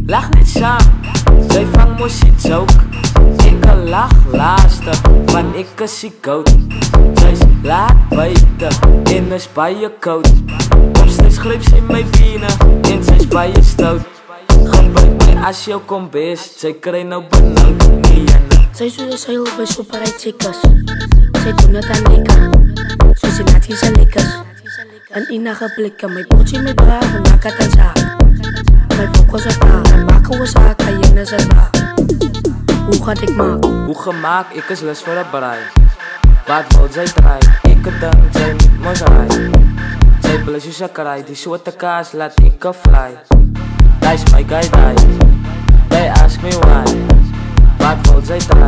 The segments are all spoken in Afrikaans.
Lach net saam, sy vang mos die joke. Ek lach laaste, want ek is die goat. Sy's laat buite, en is baie koud. Opsteeds gryp sy my bene, en sy's baie stout. Gebruik my as jou kom best, sy kry nou benauwd. Nee en nee. Sy soos 'n seil by Shoprite chickas. Sy doen het aan lekker, soos die natties en lekkers. En enige blikke, my pootje, my bra, en maak het aan zaak. My focus op haar, en maak hoe zaak, en jy is het waar. Hoe gaat ek maak? Hoe gemaak, ek is lus vir 'n braai. Wat wil sy draai? Ek dink sy moet mos raai. Sy bly soos 'n kraai, die soorte kaas laat ek fly. That's my guy die. They ask me why. Wat wil sy draai?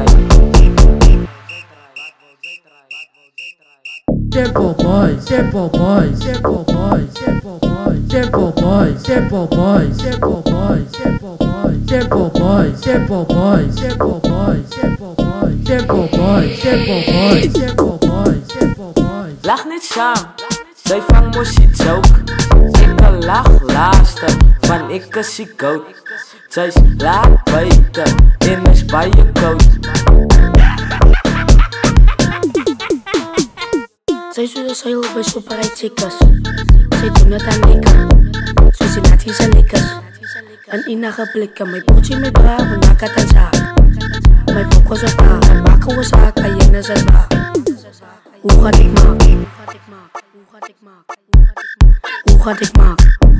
Simple boy, simple boy, simple boy, simple boy, simple boy, simple boy, simple boy, simple boy, simple boy, simple boy, simple boy, simple boy, simple boy, simple boy, simple boy, simple boy. Lach net saam, sy vang mos die joke. Ek lach laaste, want ek is die goat. Sy's laat buite, en is baie koud. Sy soos 'n seil by Shoprite chickas. Sy doen het aan lekker, soos die natties en lekkers. En enige blikke, my pootje, my bra, en maak het aan zaak. My focus op haar, en maak hoe zaak, en jy is het waar. Hoe gaat ek maak? Hoe gaat ek maak?